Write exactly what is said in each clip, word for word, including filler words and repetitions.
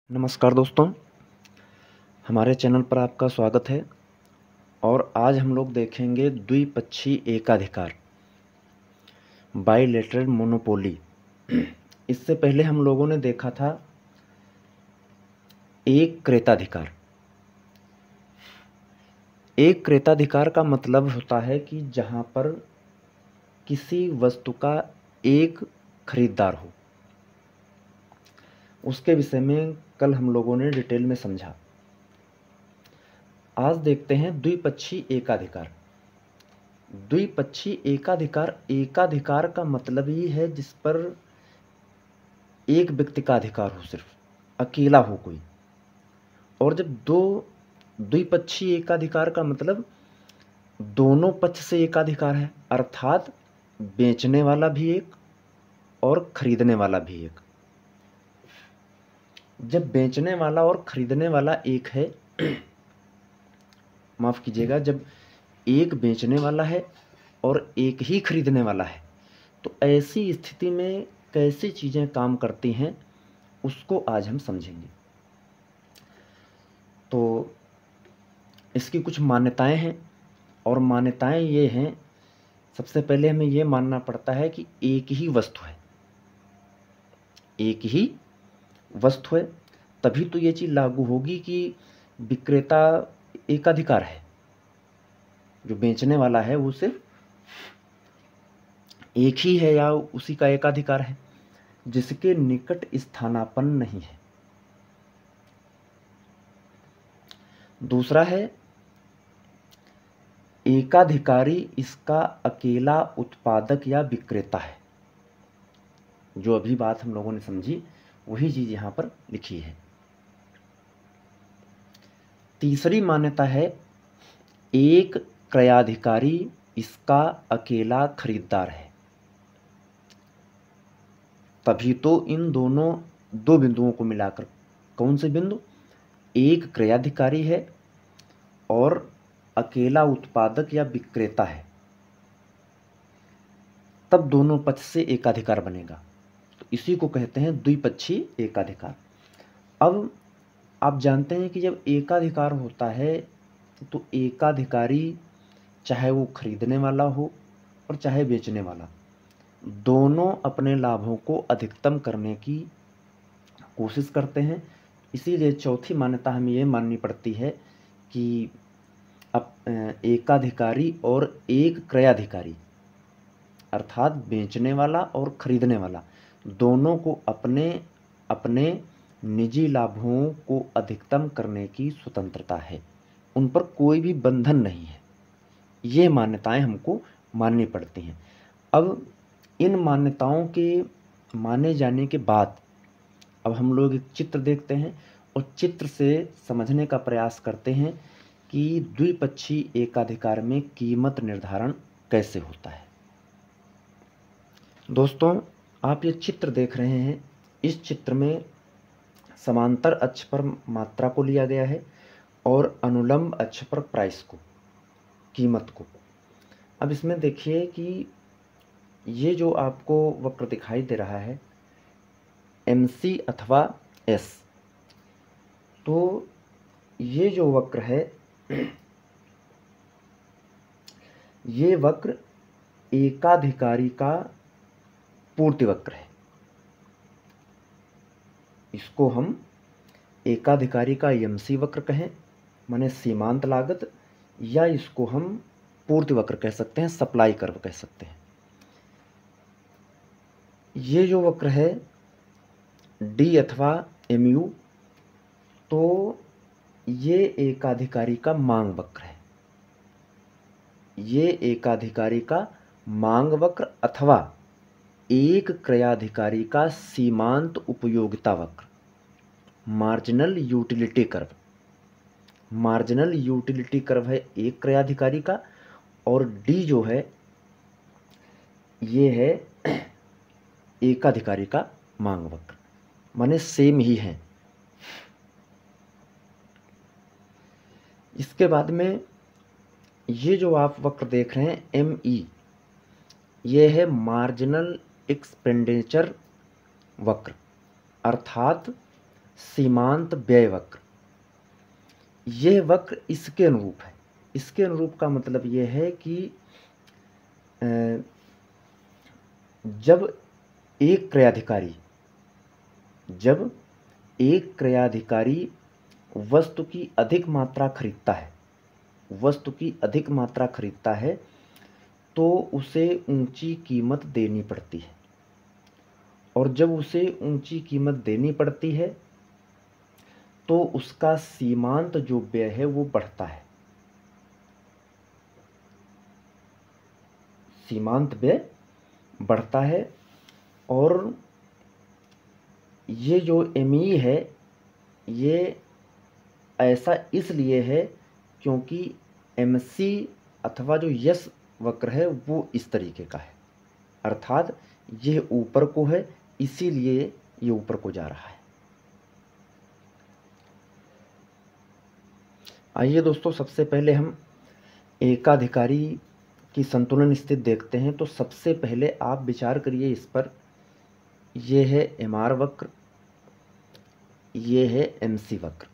नमस्कार दोस्तों, हमारे चैनल पर आपका स्वागत है। और आज हम लोग देखेंगे द्विपक्षीय एकाधिकार, बाइलेटरल मोनोपोली। इससे पहले हम लोगों ने देखा था एक क्रेताधिकार। एक क्रेताधिकार का मतलब होता है कि जहां पर किसी वस्तु का एक खरीदार हो। उसके विषय में कल हम लोगों ने डिटेल में समझा। आज देखते हैं द्विपक्षीय एकाधिकार। द्विपक्षीय एकाधिकार एकाधिकार का मतलब ही है जिस पर एक व्यक्ति का अधिकार हो, सिर्फ अकेला हो कोई। और जब दो द्विपक्षीय एकाधिकार का मतलब दोनों पक्ष से एकाधिकार है, अर्थात बेचने वाला भी एक और खरीदने वाला भी एक। जब बेचने वाला और खरीदने वाला एक है माफ कीजिएगा, जब एक बेचने वाला है और एक ही खरीदने वाला है, तो ऐसी स्थिति में कैसी चीज़ें काम करती हैं उसको आज हम समझेंगे। तो इसकी कुछ मान्यताएं हैं, और मान्यताएं ये हैं, सबसे पहले हमें ये मानना पड़ता है कि एक ही वस्तु है, एक ही वस्तु है, तभी तो ये चीज़ लागू होगी कि विक्रेता एकाधिकार है। जो बेचने वाला है वो सिर्फ एक ही है या उसी का एकाधिकार है, जिसके निकट स्थानापन्न नहीं है। दूसरा है एकाधिकारी इसका अकेला उत्पादक या विक्रेता है। जो अभी बात हम लोगों ने समझी वही चीज यहां पर लिखी है। तीसरी मान्यता है एक क्रयाधिकारी इसका अकेला खरीदार है। तभी तो इन दोनों दो बिंदुओं को मिलाकर, कौन से बिंदु, एक क्रयाधिकारी है और अकेला उत्पादक या विक्रेता है, तब दोनों पक्ष से एकाधिकार बनेगा। तो इसी को कहते हैं द्विपक्षीय एकाधिकार। अब आप जानते हैं कि जब एकाधिकार होता है तो एकाधिकारी चाहे वो खरीदने वाला हो और चाहे बेचने वाला, दोनों अपने लाभों को अधिकतम करने की कोशिश करते हैं। इसीलिए चौथी मान्यता हमें ये माननी पड़ती है कि अब एकाधिकारी और एक क्रयाधिकारी, अर्थात बेचने वाला और खरीदने वाला, दोनों को अपने अपने निजी लाभों को अधिकतम करने की स्वतंत्रता है। उन पर कोई भी बंधन नहीं है। ये मान्यताएं हमको माननी पड़ती हैं। अब इन मान्यताओं के माने जाने के बाद अब हम लोग एक चित्र देखते हैं और चित्र से समझने का प्रयास करते हैं कि द्विपक्षीय एकाधिकार में कीमत निर्धारण कैसे होता है। दोस्तों, आप ये चित्र देख रहे हैं। इस चित्र में समांतर अक्ष पर मात्रा को लिया गया है और अनुलंब अक्ष पर प्राइस को, कीमत को। अब इसमें देखिए कि ये जो आपको वक्र दिखाई दे रहा है एम सी अथवा एस, तो ये जो वक्र है ये वक्र एकाधिकारी का पूर्ति वक्र है। इसको हम एकाधिकारी का एम सी वक्र कहें, माने सीमांत लागत, या इसको हम पूर्ति वक्र कह सकते हैं, सप्लाई कर्व कह सकते हैं। ये जो वक्र है डी अथवा एम यू, तो ये एकाधिकारी का मांग वक्र है। ये एकाधिकारी का मांग वक्र अथवा एक क्रयाधिकारी का सीमांत उपयोगिता वक्र, marginal utility curve. Marginal utility curve है एक क्रयाधिकारी का, और डी जो है ये है एकाधिकारी का मांग वक्र, माने सेम ही है। इसके बाद में ये जो आप वक्र देख रहे हैं एम ई, ये है मार्जिनल एक्सपेंडिचर वक्र, अर्थात सीमांत व्यय वक्र, यह वक्र इसके अनुरूप है। इसके अनुरूप का मतलब यह है कि जब एक क्रयाधिकारी जब एक क्रयाधिकारी वस्तु की अधिक मात्रा खरीदता है वस्तु की अधिक मात्रा खरीदता है तो उसे ऊंची कीमत देनी पड़ती है, और जब उसे ऊंची कीमत देनी पड़ती है तो उसका सीमांत जो व्यय है वो बढ़ता है। सीमांत व्यय बढ़ता है, और ये जो एम ई है ये ऐसा इसलिए है क्योंकि एम सी अथवा जो यस वक्र है वो इस तरीके का है, अर्थात यह ऊपर को है, इसीलिए ये ऊपर को जा रहा है। आइए दोस्तों, सबसे पहले हम एकाधिकारी की संतुलन स्थिति देखते हैं। तो सबसे पहले आप विचार करिए इस पर। यह है एम आर वक्र, ये है एम सी वक्र।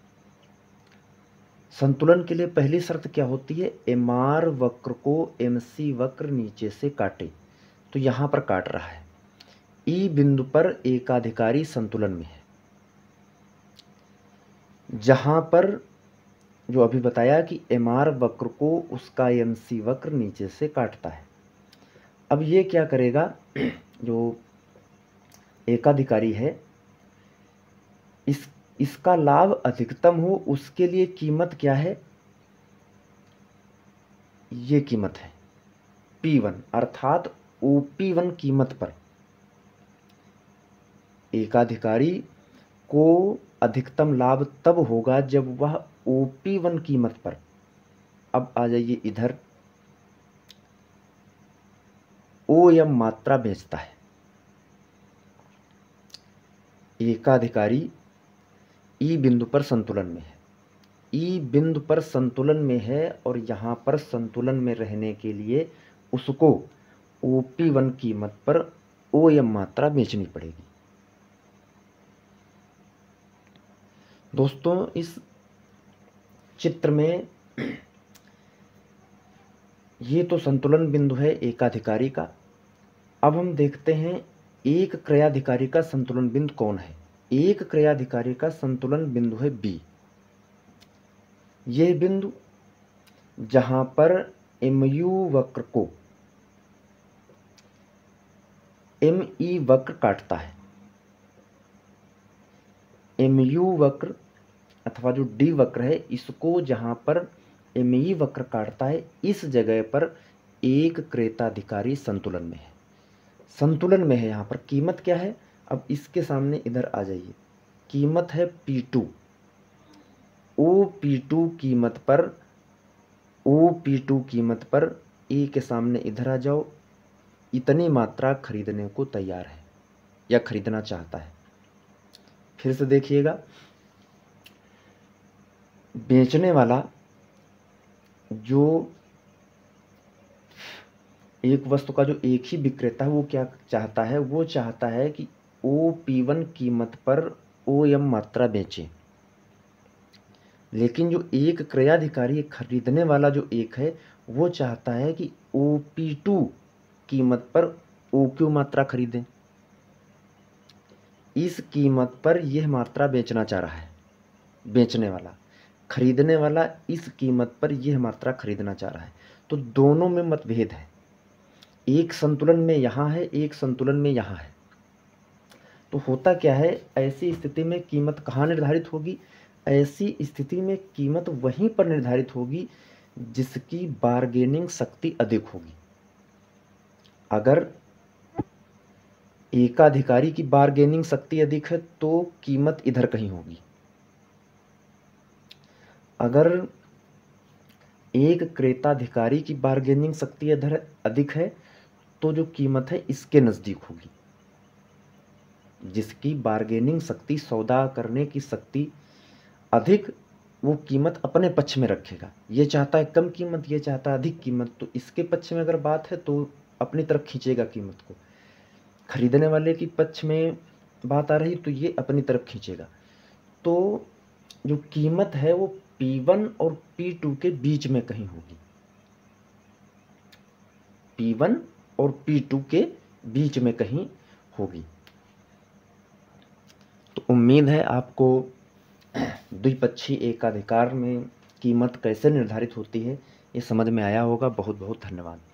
संतुलन के लिए पहली शर्त क्या होती है? एम आर वक्र को एम सी वक्र नीचे से काटे। तो यहाँ पर काट रहा है। ई बिंदु पर एकाधिकारी संतुलन में है, जहाँ पर जो अभी बताया कि एम आर वक्र को उसका एम सी वक्र नीचे से काटता है। अब ये क्या करेगा, जो एकाधिकारी है इस इसका लाभ अधिकतम हो उसके लिए कीमत क्या है? ये कीमत है पी वन, अर्थात ओ पी वन कीमत पर एकाधिकारी को अधिकतम लाभ तब होगा जब वह ओ पी वन कीमत पर, अब आ जाइए इधर, ओ एम मात्रा बेचता है। एकाधिकारी ई बिंदु पर संतुलन में है, ई बिंदु पर संतुलन में है, और यहाँ पर संतुलन में रहने के लिए उसको ओ पी वन कीमत पर ओ एम मात्रा बेचनी पड़ेगी। दोस्तों, इस चित्र में ये तो संतुलन बिंदु है एकाधिकारी का। अब हम देखते हैं एक क्रयाधिकारी का संतुलन बिंदु कौन है। एक क्रयाधिकारी का संतुलन बिंदु है बी। यह बिंदु जहां पर एम यू वक्र को एम ई वक्र काटता है। एम यू वक्र अथवा जो डी वक्र है, इसको जहां पर एम ई वक्र काटता है, इस जगह पर एक क्रेताधिकारी संतुलन में है। संतुलन में है, यहाँ पर कीमत क्या है? अब इसके सामने इधर आ जाइए, कीमत है P two. O P two कीमत पर ओ पी टू कीमत पर ए के सामने इधर आ जाओ, इतनी मात्रा खरीदने को तैयार है या खरीदना चाहता है। फिर से देखिएगा, बेचने वाला जो एक वस्तु का जो एक ही विक्रेता है वो क्या चाहता है? वो चाहता है कि ओ पी वन कीमत पर ओ एम मात्रा बेचे। लेकिन जो एक क्रयाधिकारी खरीदने वाला जो एक है वो चाहता है कि ओ पी टू कीमत पर ओ क्यू मात्रा खरीदें। इस कीमत पर यह मात्रा बेचना चाह रहा है बेचने वाला, खरीदने वाला इस कीमत पर यह मात्रा खरीदना चाह रहा है। तो दोनों में मतभेद है, एक संतुलन में यहाँ है, एक संतुलन में यहाँ है। तो होता क्या है, ऐसी स्थिति में कीमत कहाँ निर्धारित होगी? ऐसी स्थिति में कीमत वहीं पर निर्धारित होगी जिसकी बार्गेनिंग शक्ति अधिक होगी। अगर एकाधिकारी की बार्गेनिंग शक्ति अधिक है तो कीमत इधर कहीं होगी। अगर एक क्रेताधिकारी की बार्गेनिंग शक्ति इधर अधिक है तो जो कीमत है इसके नज़दीक होगी। जिसकी बार्गेनिंग शक्ति, सौदा करने की शक्ति अधिक, वो कीमत अपने पक्ष में रखेगा। ये चाहता है कम कीमत, ये चाहता है अधिक कीमत, तो इसके पक्ष में अगर बात है तो अपनी तरफ खींचेगा कीमत को। खरीदने वाले की पक्ष में बात आ रही तो ये अपनी तरफ खींचेगा। तो जो कीमत है वो पी वन और पी टू के बीच में कहीं होगी, पी वन और पी टू के बीच में कहीं होगी। तो उम्मीद है आपको द्विपक्षीय एकाधिकार में कीमत कैसे निर्धारित होती है ये समझ में आया होगा। बहुत बहुत धन्यवाद।